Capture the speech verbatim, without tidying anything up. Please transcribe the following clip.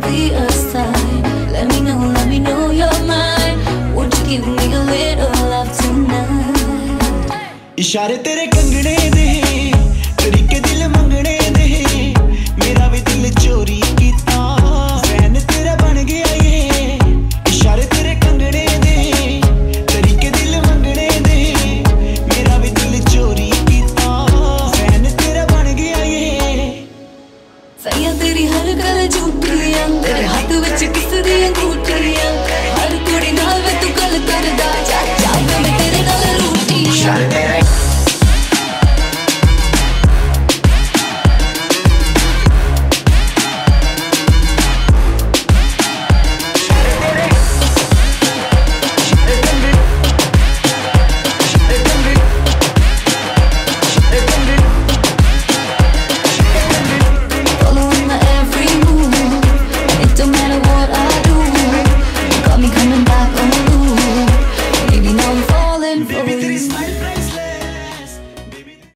be aside. Let me know, let me know you're mine. Won't you give me a little love tonight? इशारे तेरे कंगने दे, तरीके दिल मंगने दे, मेरा भी दिल चोरी कीता, फैन तेरा बन गया ये। इशारे तेरे कंगने दे, तरीके दिल मंगने दे, मेरा भी दिल चोरी कीता, फैन तेरा बन गया ये। सैया तेरी हर गल झूठियां, तेरे हाथ विच किस दी अंगूठियां, हर कुड़ी नाल वे तू गल करदा, जा जा मैं तेरे नाल रूठियां।